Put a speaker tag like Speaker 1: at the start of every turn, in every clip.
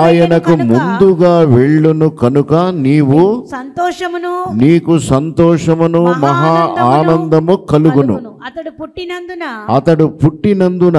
Speaker 1: ఆయనకు ముందుగా వెళ్ళును కనుక నీకు సంతోషమును మహా ఆనందము కలుగును. అతడు పుట్టినందున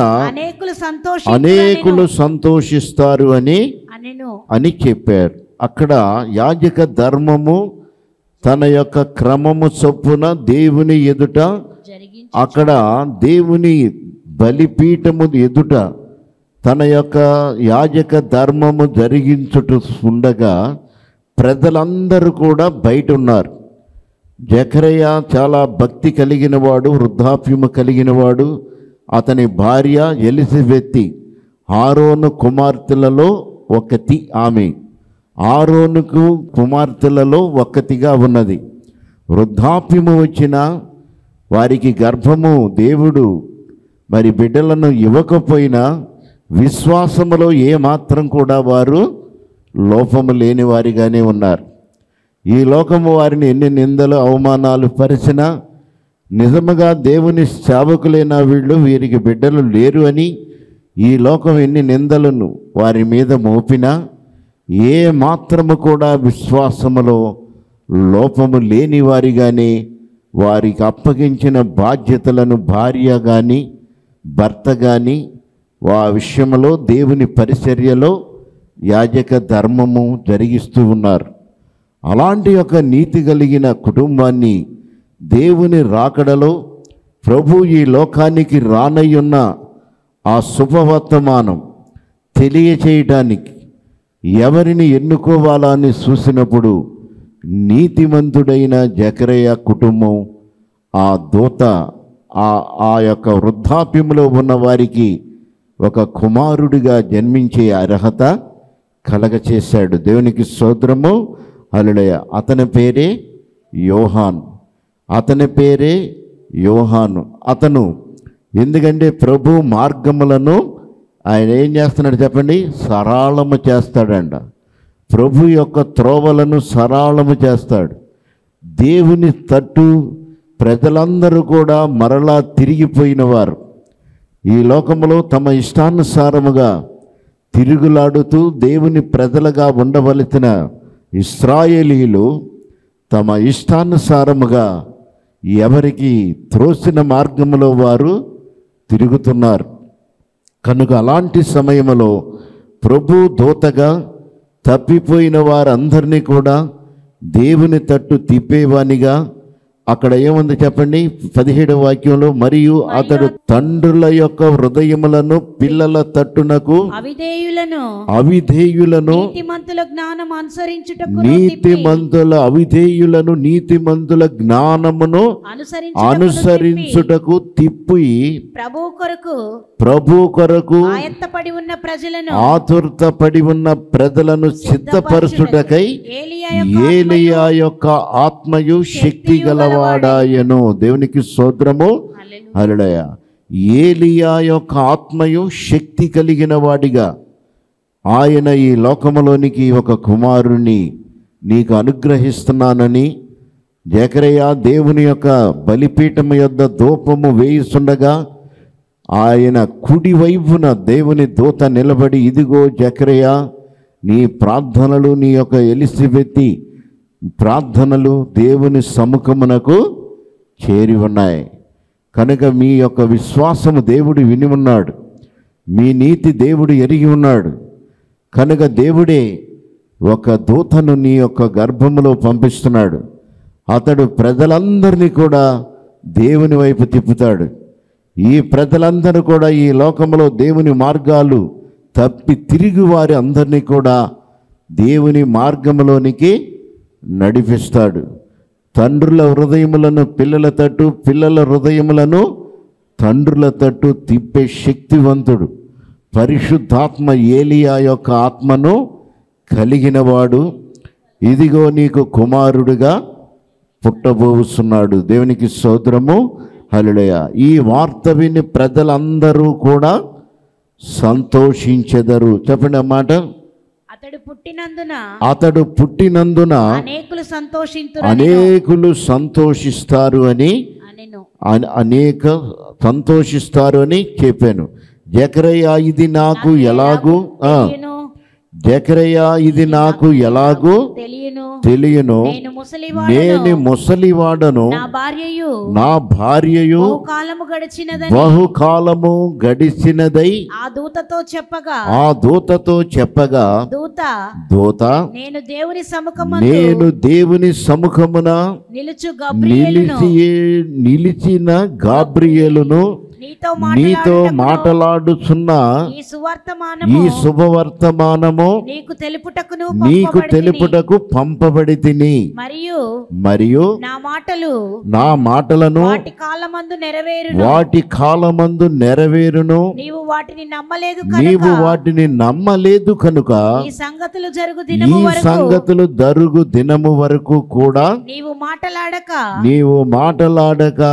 Speaker 1: అనేకులు సంతోషిస్తారు అని చెప్పారు. అక్కడ యాజక ధర్మము తన యొక్క క్రమము చొప్పున దేవుని ఎదుట, అక్కడ దేవుని బలిపీఠము ఎదుట తన యొక్క యాజక ధర్మము జరిగించుట ఉండగా ప్రజలందరూ కూడా బయట ఉన్నారు. జకరయ్య చాలా భక్తి కలిగిన వాడు, వృద్ధాప్యము కలిగిన వాడు. అతని భార్య ఎలిజబెత్ ఆరోను కుమార్తెలలో ఒకటి. ఆమె ఆరోనుకు కుమార్తెలలో ఒక్కతిగా ఉన్నది. వృద్ధాప్యము వచ్చిన వారికి గర్భము దేవుడు మరి బిడ్డలను ఇవ్వకపోయినా విశ్వాసములో ఏమాత్రం కూడా వారు లోపము లేని వారిగానే ఉన్నారు. ఈ లోకము వారిని ఎన్ని నిందలు అవమానాలు పరిచినా నిజముగా దేవుని సేవకులైన వీరికి బిడ్డలు లేరు అని ఈ లోకం ఎన్ని నిందలను వారి మీద మోపినా ఏ మాత్రము కూడా విశ్వాసములో లోపము లేని వారిగానే వారికి అప్పగించిన బాధ్యతలను భార్య కానీ భర్త కానీ ఆ విషయంలో దేవుని పరిచర్యలో యాజక ధర్మము జరిగిస్తూ ఉన్నారు. అలాంటి ఒక నీతి కలిగిన కుటుంబాన్ని దేవుని రాకడలో ప్రభు ఈ లోకానికి రానయ్యున్న ఆ శుభవర్తమానం తెలియచేయటానికి ఎవరిని ఎన్నుకోవాలని చూసినప్పుడు నీతిమంతుడైన జకరయ్య కుటుంబం ఆ దూత ఆ యొక్క వృద్ధాప్యంలో ఉన్న వారికి ఒక కుమారుడిగా జన్మించే అర్హత కలగచేశాడు. దేవునికి స్తోత్రము. హల్లెలూయా. అతని పేరే యోహాను. అతను ఎందుకంటే ప్రభు మార్గములను ఆయన ఏం చేస్తున్నాడు చెప్పండి? సరళము చేస్తాడంట. ప్రభు యొక్క త్రోవలను సరళము చేస్తాడు. దేవుని తట్టు ప్రజలందరూ కూడా మరలా తిరిగిపోయిన వారు ఈ లోకములో తమ ఇష్టానుసారముగా తిరుగులాడుతూ దేవుని ప్రజలుగా ఉండవలసిన ఇశ్రాయేలీయులు తమ ఇష్టానుసారముగా ఎవరికి త్రోసిన మార్గములో వారు తిరుగుతున్నారు. కనుక అలాంటి సమయంలో ప్రభు దూతగా తప్పిపోయిన వారందరినీ కూడా దేవుని తట్టు తిప్పేవానిగా అక్కడ ఏముంది చెప్పండి? 17వ వాక్యంలో, మరియు అతడు తండ్రుల యొక్క హృదయములను పిల్లల తట్టునకు అవిధేయులను నీతిమంతుల జ్ఞానమును అనుసరించుటకు తిప్పి ప్రభు కొరకు ఆతురతపడి ఉన్న ప్రజలను సిద్ధపరచుటకై ఏలీయా యొక్క ఆత్మయు శక్తి గలవాడాయను. దేవునికి స్తోత్రము. హల్లెలూయా. ఏలీయా యొక్క ఆత్మయు శక్తి కలిగిన వాడిగా ఆయన ఈ లోకములోనికి ఒక కుమారుణ్ణి నీకు అనుగ్రహిస్తున్నానని జకరయ్య దేవుని యొక్క బలిపీఠము యొద్ద ధూపము వేయిస్తుండగా ఆయన కుడి వైపున దేవుని దూత నిలబడి, ఇదిగో జకరయ్య, నీ ప్రార్థనలు, నీ యొక్క ఎలిజబెత్ ప్రార్థనలు దేవుని సముఖమునకు చేరి ఉన్నాయి. కనుక మీ యొక్క విశ్వాసము దేవుడు విని ఉన్నాడు, మీ నీతి దేవుడు ఎరిగి ఉన్నాడు. కనుక దేవుడే ఒక దూతను నీ యొక్క గర్భములో పంపిస్తున్నాడు. అతడు ప్రజలందరినీ కూడా దేవుని వైపు తిప్పుతాడు. ఈ ప్రజలందరూ కూడా ఈ లోకంలో దేవుని మార్గాలు తప్పి తిరిగి వారి అందరినీ కూడా దేవుని మార్గంలోనికి నడిపిస్తాడు. తండ్రుల హృదయములను పిల్లల తట్టు, పిల్లల హృదయములను తండ్రుల తట్టు తిప్పే శక్తివంతుడు, పరిశుద్ధాత్మ ఏలీయా యొక్క ఆత్మను కలిగినవాడు. ఇదిగో నీకు కుమారుడుగా పుట్టబోతున్నాడు. దేవునికి స్తోత్రము. హల్లెలూయా. ఈ వార్త విని ప్రజలందరూ కూడా సంతోషించెదరు. చెప్పండి అన్నమాట. అతడు పుట్టినందున అనేకులు సంతోషిస్తారు అని చెప్పాను. జకరయ్య, ఇది నాకు ఎలాగూ జకరయ్యా ఇది నాకు ఎలాగూ తెలియను, నేను ముసలివాడను, నా భార్యయు బహుకాలము గడిచినదై ఆ దూతతో చెప్పగా దూత నేను దేవుని సముఖమున నిలిచిన గాబ్రియేలును నీతో మాటలాడుచున్న ఈ శుభవర్తమానము నీకు తెలుపుటకు పంపబడి తిని, మరియు నా మాటలను వాటి కాలమందు నెరవేరును, నీవు వాటిని నమ్మలేదు కనుక ఈ సంగతులు జరుగు దినము వరకు కూడా నీవు మాటలాడక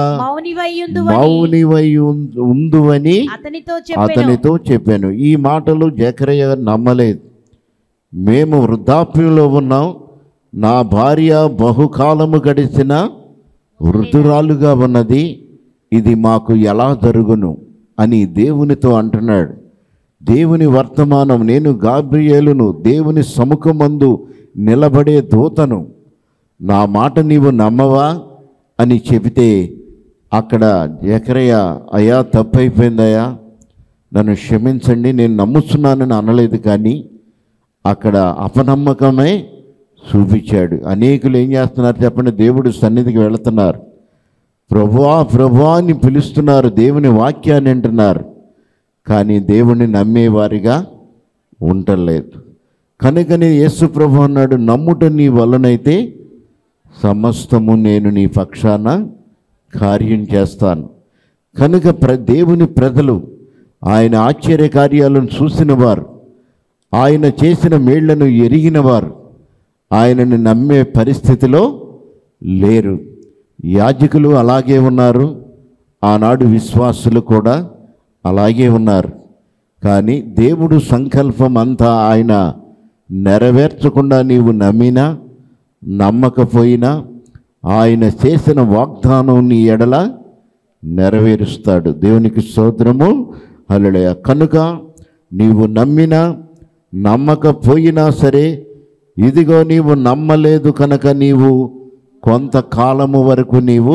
Speaker 1: మౌనివై ఉందువని అతనితో చెప్పాను. ఈ మాటలు జకరయ్య నమ్మలేదు. మేము వృద్ధాప్యంలో ఉన్నాం, నా భార్య బహుకాలము గడిచిన వృద్ధురాలుగా ఉన్నది, ఇది మాకు ఎలా జరుగును అని దేవునితో అంటున్నాడు. దేవుని వర్తమానం, నేను గాబ్రియేలును, దేవుని సముఖమందు నిలబడే దూతను, నా మాట నీవు నమ్మవా అని చెబితే అక్కడ జకరయ్య అయ్యా తప్పైపోయిందయ్యా, నన్ను క్షమించండి, నేను నమ్ముతున్నానని అనలేదు, కానీ అక్కడ అపనమ్మకమే చూపించాడు. అనేకులు ఏం చేస్తున్నారు చెప్పండి, దేవుడి సన్నిధికి వెళుతున్నారు, ప్రభువా ప్రభువా అని పిలుస్తున్నారు, దేవుని వాక్యాన్ని వింటున్నారు, కానీ దేవుణ్ణి నమ్మేవారిగా ఉండలేదు. కనుకనే యేసు ప్రభు అన్నాడు, నమ్ముట నీ వలనైతే సమస్తము నేను నీ పక్షాన కార్యం చేస్తాను. కనుక దేవుని ప్రజలు ఆయన ఆశ్చర్య కార్యాలను చూసిన వారు, ఆయన చేసిన మేళ్లను ఎరిగిన వారు ఆయనను నమ్మే పరిస్థితిలో లేరు. యాజకులు అలాగే ఉన్నారు, ఆనాడు విశ్వాసులు కూడా అలాగే ఉన్నారు. కానీ దేవుడు సంకల్పం అంతా ఆయన నెరవేర్చకుండా నీవు నమ్మినా నమ్మకపోయినా ఆయన చేసిన వాగ్దానం నీ ఎడల నెరవేరుస్తాడు. దేవునికి స్తోత్రము, హల్లెలూయా. కనుక నీవు నమ్మినా నమ్మకపోయినా సరే, ఇదిగో నీవు నమ్మలేదు కనుక నీవు కొంతకాలము వరకు నీవు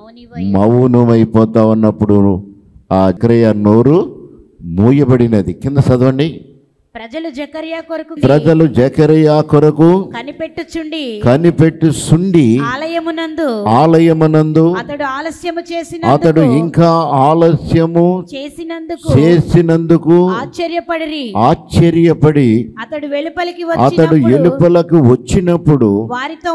Speaker 1: మౌనమైపోతావు అన్నప్పుడు ఆ జకరయ్య నోరు మూయబడినది. కింద చదవండి.
Speaker 2: ప్రజలు
Speaker 1: జకరయ్య కొరకు కనిపెట్టుచుండి ఆలయమునందు అతడు ఇంకా ఆలస్యము చేసినందుకు ఆశ్చర్యపడి అతడు వెలుపలకు వచ్చినప్పుడు వారితో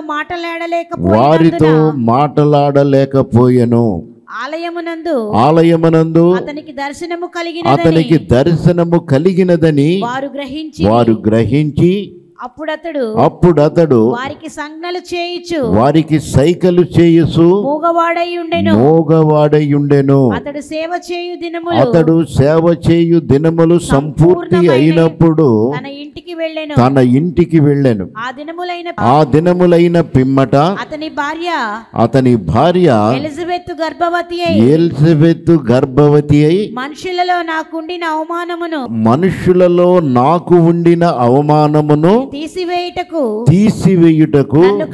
Speaker 1: మాటలాడలేకపోయెను. ఆలయమునందు అతనికి దర్శనము కలిగినదని వారు గ్రహించి అప్పుడతడు వారికి సైకలు చేయుచు మూగవాడై ఉండెను. అతడు సేవ చేయు దినములు సంపూర్తి అయినప్పుడు తన ఇంటికి వెళ్ళెను. ఆ దినములైన పిమ్మట అతని భార్య ఎలిజబెత్ గర్భవతి అయి మనుషులలో నాకు ఉండిన అవమానమును తీసివేయుటకు నన్ను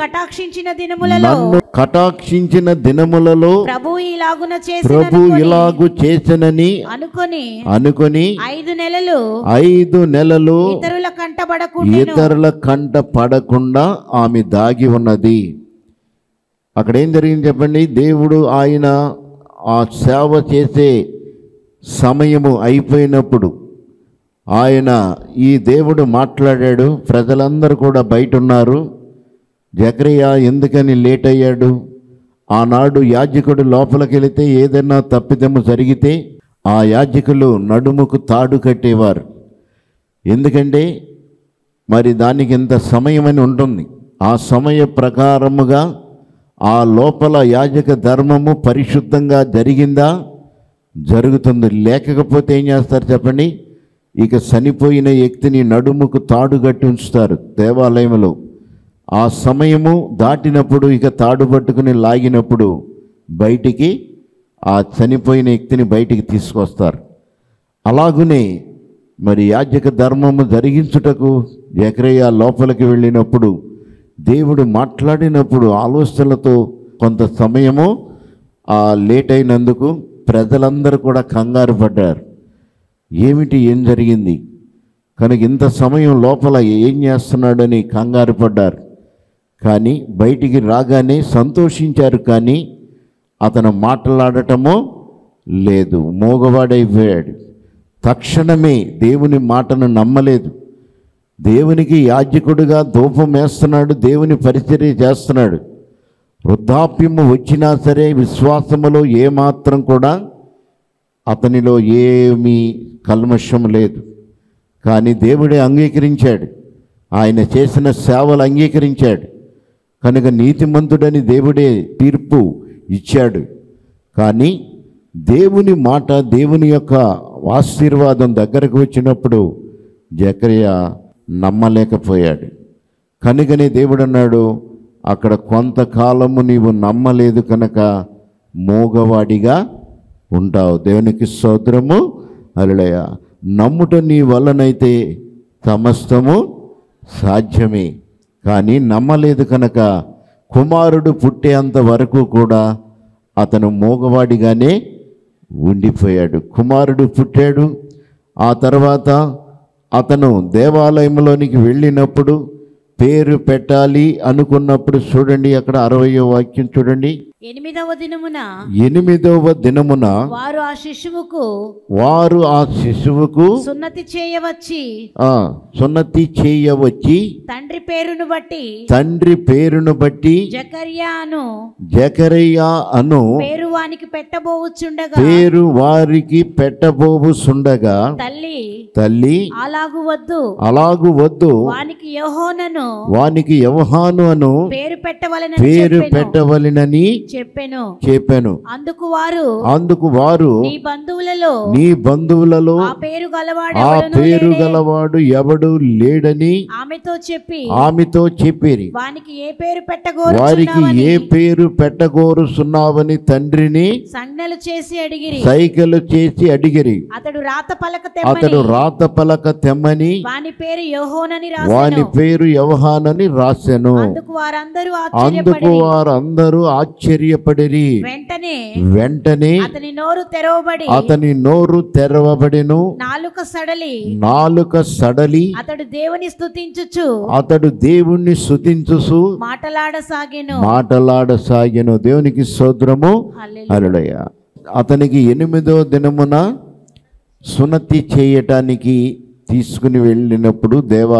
Speaker 1: కటాక్షించిన దినములలో ప్రభు ఇలాగు చేసెనని అనుకొని 5 నెలలు ఇతరుల కంట పడకుండా ఆమె దాగి ఉన్నది. అక్కడ ఏం జరిగింది చెప్పండి. దేవుడు ఆయన ఆ సేవ చేసే సమయము అయిపోయినప్పుడు ఆయన ఈ దేవుడు మాట్లాడాడు. ప్రజలందరూ కూడా బయట ఉన్నారు. జకరయ్య ఎందుకని లేట్ అయ్యాడు? ఆనాడు యాజకుడు లోపలికి వెళితే ఏదైనా తప్పిదము జరిగితే ఆ యాజకులు నడుముకు తాడు కట్టేవారు. ఎందుకంటే మరి దానికి ఎంత సమయం అని ఉంటుంది. ఆ సమయ ప్రకారముగా ఆ లోపల యాజక ధర్మము పరిశుద్ధంగా జరిగిందా? జరుగుతుంది. లేకపోతే ఏం చేస్తారు చెప్పండి? ఇక చనిపోయిన వ్యక్తిని నడుముకు తాడు కట్టి ఉంచుతారు దేవాలయంలో. ఆ సమయము దాటినప్పుడు ఇక తాడు పట్టుకుని లాగినప్పుడు బయటికి ఆ చనిపోయిన వ్యక్తిని బయటికి తీసుకొస్తారు. అలాగునే మరి యాజక ధర్మము జరిగించుటకు జకరియా లోపలికి వెళ్ళినప్పుడు దేవుడు మాట్లాడినప్పుడు ఆలోచనలతో కొంత సమయము లేట్ అయినందుకు ప్రజలందరూ కూడా కంగారు పడ్డారు. ఏం జరిగింది కనుక ఇంత సమయం లోపల ఏం చేస్తున్నాడని కంగారు పడ్డారు. కానీ బయటికి రాగానే సంతోషించారు. కానీ అతను మాట్లాడటమో లేదు, మోగవాడైపోయాడు. తక్షణమే దేవుని మాటను నమ్మలేదు. దేవునికి యాజకుడిగా ధూపం వేస్తున్నాడు, దేవుని పరిచర్య చేస్తున్నాడు. వృద్ధాప్యము వచ్చినా సరే విశ్వాసములో ఏమాత్రం కూడా అతనిలో ఏమీ కల్మషం లేదు. కానీ దేవుడే అంగీకరించాడు, ఆయన చేసిన సేవలు అంగీకరించాడు. కనుక నీతిమంతుడని దేవుడే తీర్పు ఇచ్చాడు. కానీ దేవుని మాట, దేవుని యొక్క ఆశీర్వాదం దగ్గరకు వచ్చినప్పుడు జకరియా నమ్మలేకపోయాడు. కనుకనే దేవుడు అన్నాడు, అక్కడ కొంతకాలము నీవు నమ్మలేదు కనుక మోగవాడిగా ఉంటావు. దేవునికి స్తోత్రము. హల్లెలూయా. నమ్ముట నీ వలనైతే సమస్తము సాధ్యమే. కానీ నమ్మలేదు కనుక కుమారుడు పుట్టేంత వరకు కూడా అతను మోగవాడిగానే ఉండిపోయాడు. కుమారుడు పుట్టాడు. ఆ తర్వాత అతను దేవాలయంలోనికి వెళ్ళినప్పుడు పేరు పెట్టాలి అనుకున్నప్పుడు చూడండి, అక్కడ 60వ వాక్యం చూడండి. 8వ దినమున వారు ఆ శిశువుకు
Speaker 2: సున్నతి
Speaker 1: చేయవచ్చి తండ్రి పేరును బట్టి జకరియా అను
Speaker 2: పేరు
Speaker 1: వారికి పెట్టబోవుచుండగా తల్లి అలాగు వద్దు వానికి యోహాను అను పేరు పెట్టవలెనని చెప్పాను. అందుకు వారు నీ బంధువులలో ఆ పేరు గలవాడు ఎవడు లేడని ఆమెతో చెప్పిరి.
Speaker 2: వారికి
Speaker 1: ఏ పేరు పెట్టగోరుచున్నావని తండ్రిని సైగలు చేసి అడిగిరి.
Speaker 2: అతడు
Speaker 1: రాత పలక తెమ్మని వాని పేరు యోహానని రాసెను. అందుకు వారందరూ ఆశ్చర్యపడిరి. వెంటనే అతని నోరు తెరవబడెను. నాలుక సడలి
Speaker 2: అతడు
Speaker 1: దేవుణ్ణి స్తుతించుచు మాటలాడసాగెను. దేవునికి స్తోత్రము. హల్లెలూయా. అతనికి 8వ దినమున సున్నతి చేయటానికి తీసుకుని వెళ్ళినప్పుడు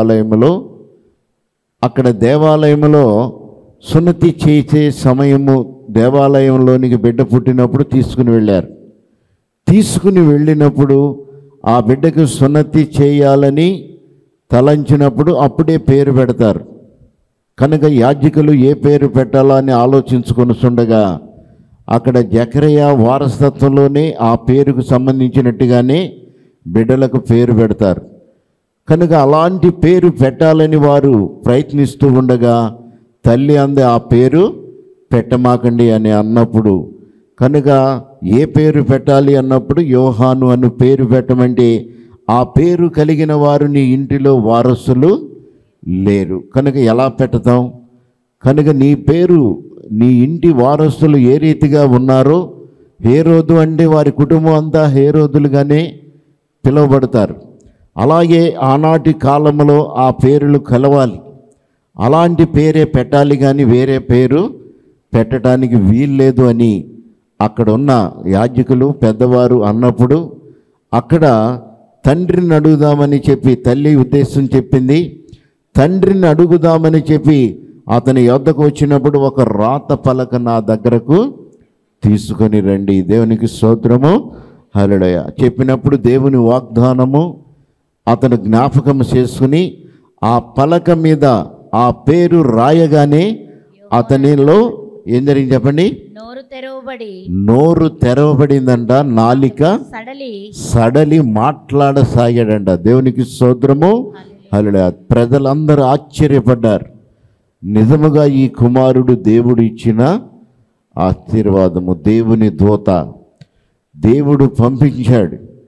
Speaker 1: దేవాలయంలో సున్నతి చేసే సమయము, దేవాలయంలోనికి బిడ్డ పుట్టినప్పుడు తీసుకుని వెళ్ళినప్పుడు ఆ బిడ్డకు సున్నతి చేయాలని తలంచినప్పుడు అప్పుడే పేరు పెడతారు. కనుక యాజకులు ఏ పేరు పెట్టాలా అని ఆలోచించుకొనిస్తుండగా అక్కడ జకరియా వారసత్వంలోనే ఆ పేరుకు సంబంధించినట్టుగానే బిడ్డలకు పేరు పెడతారు. కనుక అలాంటి పేరు పెట్టాలని వారు ప్రయత్నిస్తూ ఉండగా తల్లి అంది, ఆ పేరు పెట్టమాకండి అని అన్నప్పుడు, కనుక ఏ పేరు పెట్టాలి అన్నప్పుడు యోహాను అను పేరు పెట్టమంటే ఆ పేరు కలిగిన వారు నీ ఇంటిలో వారసులు లేరు. కనుక ఎలా పెడతాం? కనుక నీ పేరు, నీ ఇంటి వారసులు ఏ రీతిగా ఉన్నారో, హేరోదు అంటే వారి కుటుంబం అంతా హేరోదులుగానే పిలువబడతారు. అలాగే ఆనాటి కాలంలో ఆ పేర్లు కలవాలి. అలాంటి పేరే పెట్టాలి, కానీ వేరే పేరు పెట్టడానికి వీల్లేదు అని అక్కడ ఉన్న యాజకులు పెద్దవారు అన్నప్పుడు అక్కడ తండ్రిని అడుగుదామని చెప్పి తల్లి ఉద్దేశం చెప్పింది. తండ్రిని అడుగుదామని చెప్పి అతని యొద్దకు వచ్చినప్పుడు ఒక రాత పలక నా దగ్గరకు తీసుకొని రండి. దేవునికి స్తోత్రము. హల్లెలూయా. చెప్పినప్పుడు దేవుని వాగ్దానము అతను జ్ఞాపకం చేసుకుని ఆ పలక మీద ఆ పేరు రాయగానే అతనిలో ఏం జరిగింది చెప్పండి? నోరు తెరవబడిందంట. నాలిక సడలి మాట్లాడసాగాడంట. దేవునికి స్తోత్రము. హల్లెలూయా. ప్రజలందరూ ఆశ్చర్యపడ్డారు. నిజముగా ఈ కుమారుడు దేవుడు ఇచ్చిన ఆశీర్వాదము, దేవుని దూత దేవుడు పంపించాడు.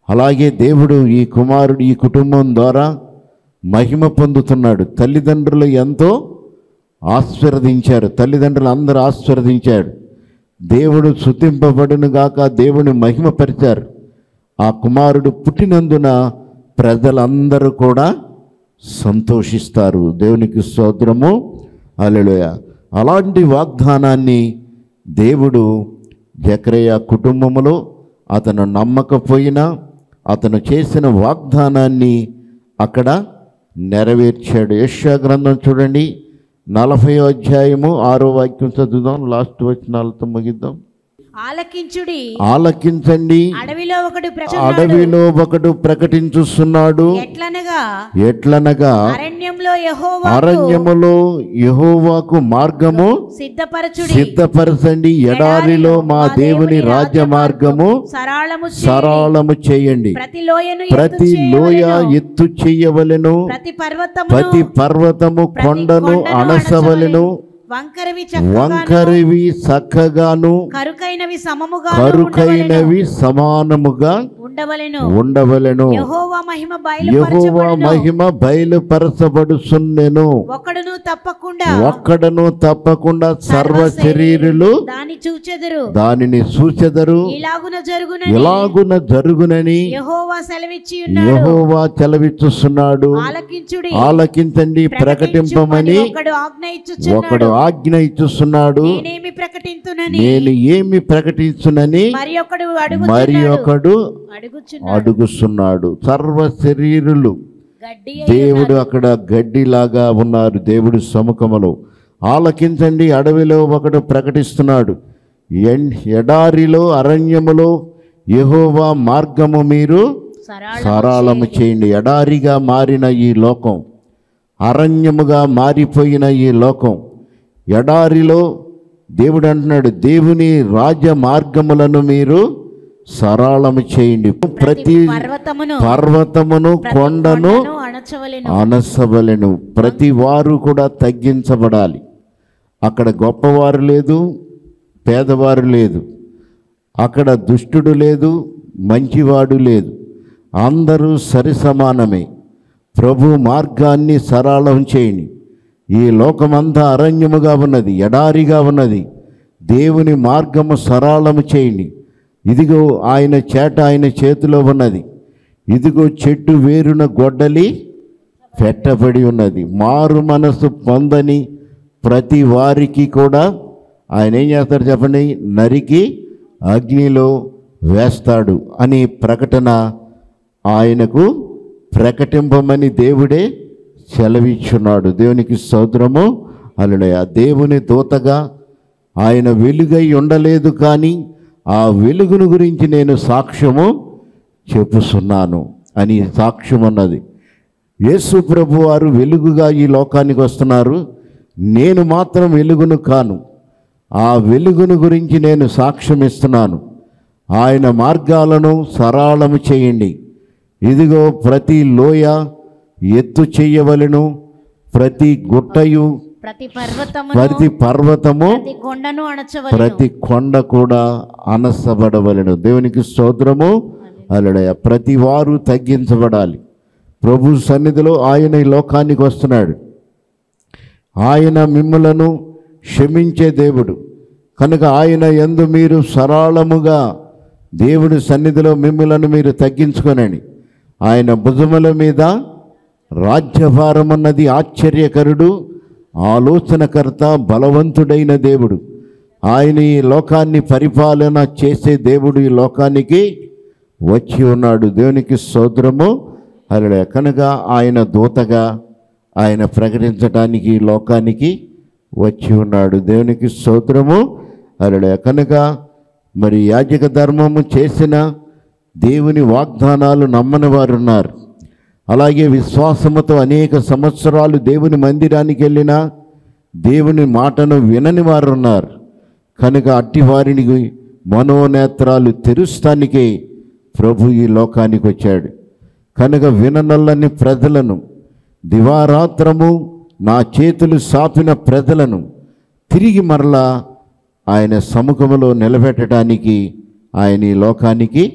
Speaker 1: అలాగే దేవుడు ఈ కుమారుడు ఈ కుటుంబం ద్వారా మహిమ పొందుతున్నాడు. తల్లిదండ్రులు ఎంతో ఆశీర్వదించారు, తల్లిదండ్రులు అందరూ ఆశీర్వదించాడు. దేవుడు స్తుతింపబడును గాక, దేవుని మహిమపరిచారు. ఆ కుమారుడు పుట్టినందున ప్రజలందరూ కూడా సంతోషిస్తారు. దేవునికి స్తోత్రము, హల్లెలూయా. అలాంటి వాగ్దానాన్ని దేవుడు జకరియా కుటుంబములో అతను నమ్మకపోయినా అతను చేసిన వాగ్దానాన్ని అక్కడ నెరవేర్చాడు. యెషయా గ్రంథం చూడండి, 40వ అధ్యాయము 6వ వాక్యం చదువుదాం. లాస్ట్ వచనాలతో ముగిద్దాం. ఆలకించండి, అడవిలో ఒకడు ప్రకటించుస్తున్నాడు. ఎట్లనగా అరణ్యములో యెహోవాకు మార్గము సిద్ధపరచండి, ఎడారిలో మా దేవుని రాజ్య మార్గము సరళము చేయండి. ప్రతి లోయ ఎత్తు చెయ్యవలెను, ప్రతి పర్వతము కొండను అణసవలెను. వంకరివి చక్కగాను, కరుకైనవి సమానముగా ఉండవలెను. యెహోవా మహిమ బయలుపరచబడుచున్నెను. ఒక్కడును తప్పకుండా సర్వ శరీరులు దానిని చూచెదరు. ఇలాగున జరుగునని యెహోవా సెలవిచ్చుచున్నాడు. ఆలకించండి, ప్రకటింపమని ఒకడు ఆజ్ఞ ఇచ్చుచున్నాడు. నేను ఏమి ప్రకటించునని మరి ఒకడు అడుగుచున్నాడు. సర్వ శరీరులు దేవుడు అక్కడ గడ్డిలాగా ఉన్నారు దేవుడి సముఖములో. ఆలకించండి, అడవిలో ఒకడు ప్రకటిస్తున్నాడు. ఎడారిలో అరణ్యములో యెహోవా మార్గము మీరు సరళము చేయండి. ఎడారిగా మారిన ఈ లోకం, అరణ్యముగా మారిపోయిన ఈ లోకం, ఎడారిలో దేవుడు అంటున్నాడు, దేవుని రాజ్య మార్గములను మీరు సరళము చేయండి. ప్రతి పర్వతమును కొండను అణసవలెను. ప్రతి వారు కూడా తగ్గించబడాలి. అక్కడ గొప్పవారు లేదు, పేదవారు లేదు, అక్కడ దుష్టుడు లేదు, మంచివాడు లేదు, అందరూ సరిసమానమే. ప్రభు మార్గాన్ని సరళం చేయండి. ఈ లోకమంతా అరణ్యముగా ఉన్నది, ఎడారిగా ఉన్నది. దేవుని మార్గము సరళము చేయండి. ఇదిగో ఆయన చేట ఆయన చేతిలో ఉన్నది. ఇదిగో చెట్టు వేరున గొడ్డలి పెట్టబడి ఉన్నది. మారు మనసు పొందని ప్రతి వారికి కూడా ఆయన ఏం చేస్తాడు చెప్పండి? నరికి అగ్నిలో వేస్తాడు అని ప్రకటన ఆయనకు ప్రకటింపమని దేవుడే సెలవిచ్చున్నాడు. దేవునికి స్తోత్రము, హల్లెలూయా. దేవుని దూతగా ఆయన వెలుగై ఉండలేదు, కానీ ఆ వెలుగును గురించి నేను సాక్ష్యము చెప్పుచున్నాను అని సాక్ష్యం ఉన్నది. యేసు ప్రభు వారు వెలుగుగా ఈ లోకానికి వస్తున్నారు. నేను మాత్రం వెలుగును కాను, ఆ వెలుగును గురించి నేను సాక్ష్యం ఇస్తున్నాను. ఆయన మార్గాలను సరళము చేయండి. ఇదిగో ప్రతి లోయ ఎత్తు చెయ్యవలెను, ప్రతి గుట్టయు, ప్రతి పర్వతము, ప్రతి కొండ కూడా అనసబడవలెను. దేవునికి స్తోత్రము, హల్లెలూయా. ప్రతి వారు తగ్గించబడాలి. ప్రభు సన్నిధిలో ఆయన ఈ లోకానికి వస్తున్నాడు. ఆయన మిమ్ములను క్షమించే దేవుడు కనుక ఆయన యందు మీరు సరళముగా దేవుడి సన్నిధిలో మిమ్ములను మీరు తగ్గించుకొనండి. ఆయన భుజముల మీద రాజ్యభారం ఉన్నది. ఆశ్చర్యకరుడు, ఆలోచనకర్త, బలవంతుడైన దేవుడు. ఆయన ఈ లోకాన్ని పరిపాలన చేసే దేవుడు ఈ లోకానికి వచ్చి ఉన్నాడు. దేవునికి స్తోత్రము, హల్లెలూయా. కనుక ఆయన దూతగా ఆయన ప్రకటించడానికి ఈ లోకానికి వచ్చి ఉన్నాడు. దేవునికి స్తోత్రము, హల్లెలూయా. కనుక మరి యాజక ధర్మము చేసిన దేవుని వాగ్దానాలు నమ్మని వారు ఉన్నారు. అలాగే విశ్వాసముతో అనేక సంవత్సరాలు దేవుని మందిరానికి వెళ్ళినా దేవుని మాటను వినని వారు ఉన్నారు. కనుక అట్టి వారిని మనోనేత్రాలు తెరుస్తానికే ప్రభు ఈ లోకానికి వచ్చాడు. కనుక విననల్లని ప్రజలను, దివారాత్రము నా చేతులు సాపిన ప్రజలను తిరిగి మరలా ఆయన సముఖములో నిలబెట్టడానికి ఆయన ఈ లోకానికి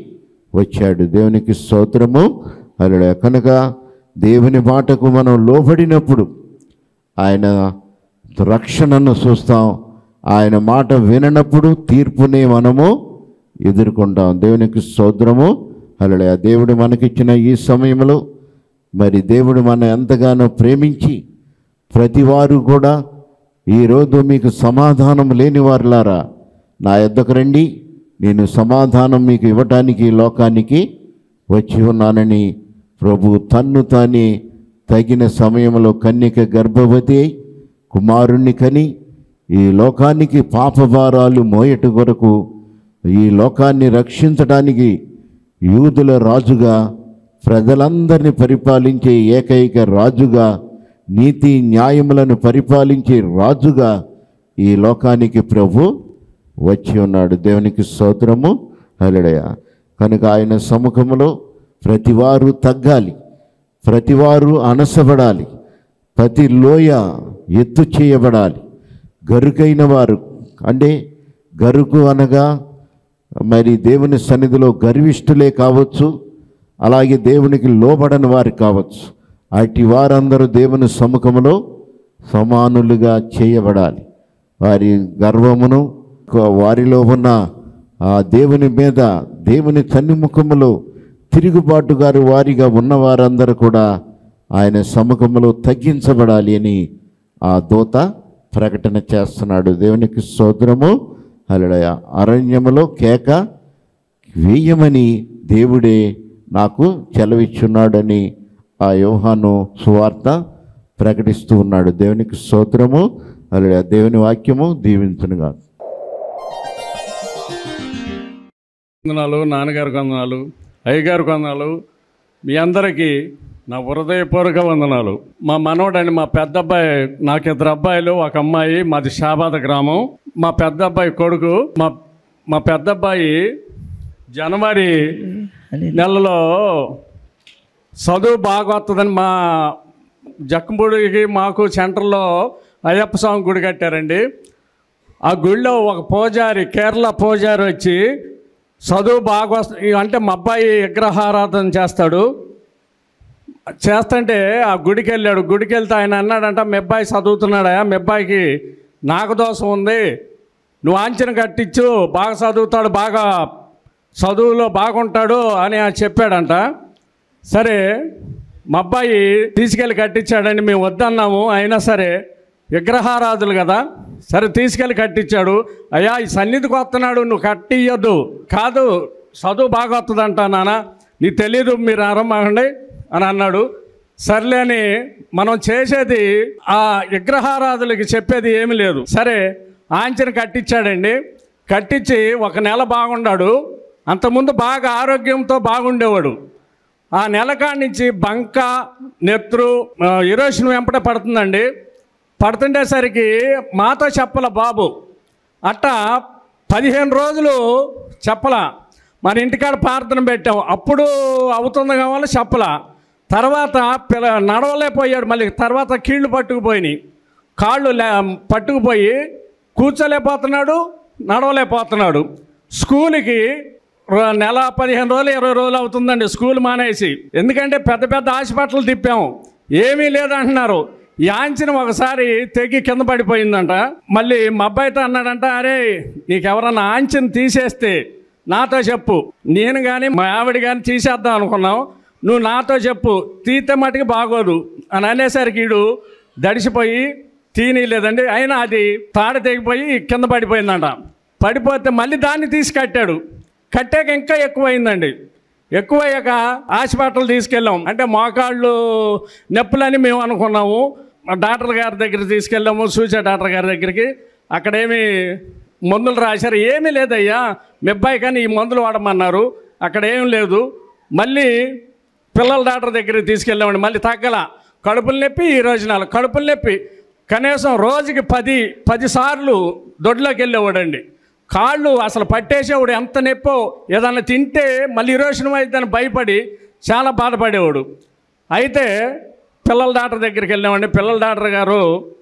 Speaker 1: వచ్చాడు. దేవునికి స్తోత్రము. హల్లెలూయా. కనుక దేవుని మాటకు మనం లోబడినప్పుడు ఆయన రక్షణను చూస్తాం. ఆయన మాట విననప్పుడు తీర్పుని మనము ఎదుర్కొంటాం. దేవునికి స్తోత్రము. హల్లెలూయా. దేవుడు మనకిచ్చిన ఈ సమయంలో మరి దేవుడు మన ఎంతగానో ప్రేమించి ప్రతివారు కూడా ఈరోజు మీకు సమాధానం లేని వారులారా నా యొద్దకు రండి, నేను సమాధానం మీకు ఇవ్వటానికి ఈ లోకానికి వచ్చి ఉన్నానని ప్రభు తన్ను తానే తగిన సమయంలో కన్యక గర్భవతి అయి కుమారుణ్ణి కని ఈ లోకానికి పాపభారాలు మోయట కొరకు ఈ లోకాన్ని రక్షించడానికి యూదుల రాజుగా ప్రజలందరినీ పరిపాలించే ఏకైక రాజుగా నీతి న్యాయములను పరిపాలించే రాజుగా ఈ లోకానికి ప్రభు వచ్చి ఉన్నాడు. దేవునికి స్తోత్రము. హల్లెలూయా. కనుక ఆయన సముఖంలో ప్రతివారు తగ్గాలి, ప్రతివారు అనసబడాలి, ప్రతి లోయ ఎత్తు చేయబడాలి. గరుకైన వారు అంటే గరుకు అనగా మరి దేవుని సన్నిధిలో గర్విష్ఠులే కావచ్చు, అలాగే దేవునికి లోబడని వారు కావచ్చు. అట్టి వారందరూ దేవుని సముఖంలో సమానులుగా చేయబడాలి. వారి గర్వమును వారిలో ఉన్న ఆ దేవుని మీద దేవుని సన్నిముఖములో తిరుగుబాటుగారు వారిగా ఉన్న వారందరూ కూడా ఆయన సముఖంలో తగ్గించబడాలి అని ఆ దూత ప్రకటన చేస్తున్నాడు. దేవునికి స్తోత్రము. హల్లెలూయా. అరణ్యములో కేక వేయమని దేవుడే నాకు సెలవిచ్చున్నాడని ఆ యోహాను సువార్త ప్రకటిస్తూ ఉన్నాడు. దేవునికి స్తోత్రము. హల్లెలూయా. దేవుని వాక్యము దీవించునుగా.
Speaker 2: వందనాలు. నాన్నగారికి వందనాలు, అయ్యగారికి వందనాలు. మీ అందరికీ నా హృదయపూర్వక వందనాలు. మా మనవడండి, మా పెద్ద అబ్బాయి, నాకు 2 అబ్బాయిలు, ఒక అమ్మాయి. మాది షాబాద గ్రామం. మా పెద్ద అబ్బాయి కొడుకు, మా పెద్ద అబ్బాయి జనవరి నెలలో చదువు బాగా వస్తుందని మా జక్కంపూడికి మాకు సెంటర్లో అయ్యప్ప స్వామి గుడి కట్టారండి. ఆ గుడిలో ఒక పూజారి, కేరళ పూజారి వచ్చి చదువు బాగా వస్తుంది అంటే మా అబ్బాయి విగ్రహారాధన చేస్తుంటే ఆ గుడికి వెళ్ళాడు. గుడికి వెళ్తే ఆయన అన్నాడంట, మీ అబ్బాయి చదువుతున్నాడా, మీ అబ్బాయికి నాగదోషం ఉంది, నువ్వు ఆంచన కట్టించు, బాగా చదువుతాడు, బాగా చదువులో బాగుంటాడు అని చెప్పాడంట. సరే మా అబ్బాయి తీసుకెళ్ళి కట్టించాడండి. మేము వద్దన్నాము, అయినా సరే విగ్రహారాధులు కదా, సరే తీసుకెళ్ళి కట్టించాడు. అయ్యా ఈ సన్నిధికి వస్తున్నాడు, నువ్వు కట్టియొద్దు, కాదు చదువు బాగా వస్తుందంట నాన్న, నీకు తెలీదు, మీరు ఆరంభండి అని అన్నాడు. సర్లే అని మనం చేసేది ఆ విగ్రహారాధులకి చెప్పేది ఏమీ లేదు. సరే ఆంచన కట్టించాడండి. కట్టించి 1 నెల బాగున్నాడు. అంతకుముందు బాగా ఆరోగ్యంతో బాగుండేవాడు. ఆ నెలకాడి నుంచి బంక, నెత్రు, ఇరోషన్ వెంపట పడుతుందండి. పడుతుండేసరికి మాతో చెప్పల బాబు. అట్టా 15 రోజులు చెప్పల. మన ఇంటికాడ ప్రార్థన పెట్టాం, అప్పుడు అవుతుంది కావాలి చెప్పల. తర్వాత నడవలేకపోయాడు. మళ్ళీ తర్వాత కీళ్ళు పట్టుకుపోయినాయి, కాళ్ళు పట్టుకుపోయి కూర్చోలేకపోతున్నాడు, నడవలేకపోతున్నాడు. స్కూల్కి నెల 15 రోజులు 20 రోజులు అవుతుందండి స్కూల్ మానేసి. ఎందుకంటే పెద్ద పెద్ద హాస్పిటల్ తిప్పాము, ఏమీ లేదంటున్నారు. ఈ ఆంచిన ఒకసారి తెగి కింద పడిపోయిందంట. మళ్ళీ మా అబ్బాయితో అన్నాడంట, అరే నీకెవరన్నా ఆంచిన తీసేస్తే నాతో చెప్పు, నేను కానీ మా ఆవిడ కానీ తీసేద్దాం అనుకున్నాం, నువ్వు నాతో చెప్పు, తీతే మటుకు బాగోదు అని అనేసరికి వీడు దడిసిపోయి తీయలేదండి. అయినా అది తాడ తెగిపోయి కింద పడిపోయిందంట. పడిపోతే మళ్ళీ దాన్ని తీసి కట్టాడు. కట్టాక ఇంకా ఎక్కువైందండి. ఎక్కువయ్యాక హాస్పిటల్ తీసుకెళ్ళాం. అంటే మోకాళ్ళు నొప్పులని మేము అనుకున్నాము. డాక్టర్ గారి దగ్గర తీసుకెళ్ళాము, చూసే డాక్టర్ గారి దగ్గరికి. అక్కడేమి మందులు రాశారు, ఏమీ లేదయ్యా మీ అబ్బాయి కానీ ఈ మందులు వాడమన్నారు, అక్కడ ఏం లేదు. మళ్ళీ పిల్లల డాక్టర్ దగ్గరికి తీసుకెళ్ళామండి, మళ్ళీ తగ్గల. కడుపులు నొప్పి, ఈ రోజు 4 కడుపులు నొప్పి. కనీసం రోజుకి 10 సార్లు దొడ్లోకి వెళ్ళేవాడండి. కాళ్ళు అసలు పట్టేసేవాడు, ఎంత నొప్పో. ఏదన్నా తింటే మళ్ళీ ఇరోషనం అయిద్దని భయపడి చాలా బాధపడేవాడు. అయితే పిల్లల డాక్టర్ దగ్గరికి వెళ్ళామండి. పిల్లల డాక్టర్ గారు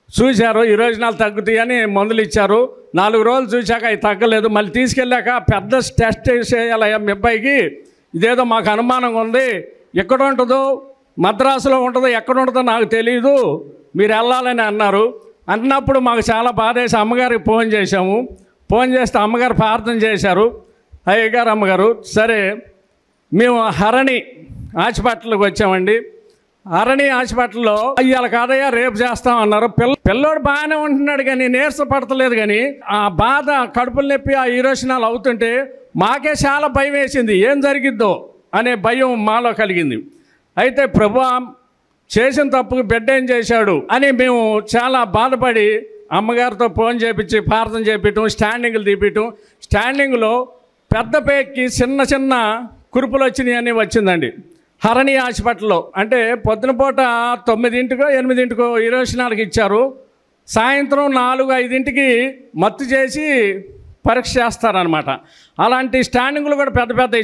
Speaker 2: చూశారు, ఈ రోజు నాలుగు తగ్గుతాయని మందులు ఇచ్చారు. 4 రోజులు చూశాక అవి తగ్గలేదు. మళ్ళీ తీసుకెళ్ళాక పెద్ద టెస్ట్ చేయాలయ్యా మీ అబ్బాయికి, ఇదేదో మాకు అనుమానంగా ఉంది, ఎక్కడ ఉంటుందో మద్రాసులో ఉంటుందో ఎక్కడ ఉంటుందో నాకు తెలియదు, మీరు వెళ్ళాలని అన్నారు. అన్నప్పుడు మాకు చాలా బాధేసి అమ్మగారికి ఫోన్ చేశాము. ఫోన్ చేస్తే అమ్మగారు ప్రార్థన చేశారు, అయ్యగారు అమ్మగారు. సరే మేము హరణి హాస్పిటల్కి వచ్చామండి. హరణి హాస్పిటల్లో ఇవాళ కాదయ్యా రేపు చేస్తామన్నారు. పిల్లోడు బాగానే ఉంటున్నాడు కానీ నీరస పడతలేదు. కానీ ఆ బాధ కడుపులు నొప్పి ఆ ఈరోజనాలు అవుతుంటే మాకే చాలా భయం వేసింది, ఏం జరిగిద్దో అనే భయం మాలో కలిగింది. అయితే ప్రభువా చేసిన తప్పుకు బిడ్డ ఏం చేశాడు అని మేము చాలా బాధపడి అమ్మగారితో ఫోన్ చేపించి ప్రార్థన చేపించడం, స్టాండింగ్లు తీపించడం. స్టాండింగ్లో పెద్ద పేక్కి చిన్న చిన్న కురుపులు వచ్చినాయి అని వచ్చిందండి హరణి హాస్పిటల్లో. అంటే పొద్దునపూట 9ంటికో 8ంటికో 24కి ఇచ్చారు, సాయంత్రం 4-5ంటికి మత్తు చేసి పరీక్ష చేస్తారనమాట. అలాంటి స్టాండింగ్లు కూడా పెద్ద పెద్దవి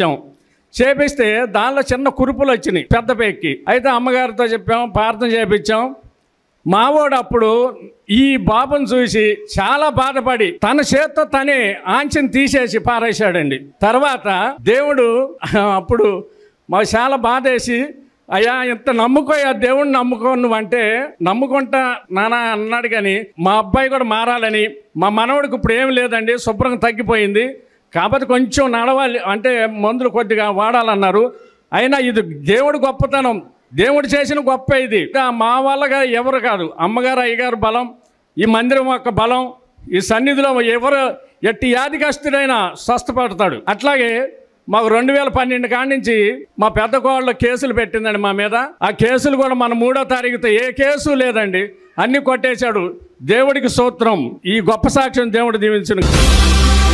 Speaker 2: చేపిస్తే దానిలో చిన్న కురుపులు వచ్చినాయి పెద్ద పేక్కి. అయితే అమ్మగారితో చెప్పాం, ప్రార్థన చేయించాం. మావోడు అప్పుడు ఈ బాబుని చూసి చాలా బాధపడి తన చేత్తో తనే ఆంచెని తీసేసి పారేశాడండి. తర్వాత దేవుడు అప్పుడు మాకు చాలా బాధేసి, అయ్యా ఇంత నమ్ముకోయా దేవుడిని నమ్ముకో నువ్వంటే, నమ్ముకుంటా నాన్న అన్నాడు. కానీ మా అబ్బాయి కూడా మారాలని, మా మనవడికి ఇప్పుడు ఏమి లేదండి, శుభ్రంగా తగ్గిపోయింది, కాబట్టి కొంచెం నడవాలి అంటే మందులు కొద్దిగా వాడాలన్నారు. అయినా ఇది దేవుడి గొప్పతనం, దేవుడు చేసిన గొప్ప ఇది. మా వాళ్ళగా ఎవరు కాదు, అమ్మగారు అయ్యగారు బలం, ఈ మందిరం యొక్క బలం, ఈ సన్నిధిలో ఎవరు ఎట్టి వ్యాధిగ్రస్తుడైనా స్వస్థపడతాడు. అట్లాగే మాకు 2012 కాడి నుంచి మా పెద్ద కోళ్ళ కేసులు పెట్టిందండి మా మీద. ఆ కేసులు కూడా మన 3వ తారీఖుతో ఏ కేసు లేదండి, అన్నీ కొట్టేశాడు. దేవుడికి స్తోత్రం. ఈ గొప్ప సాక్ష్యం దేవుడు దీవించును.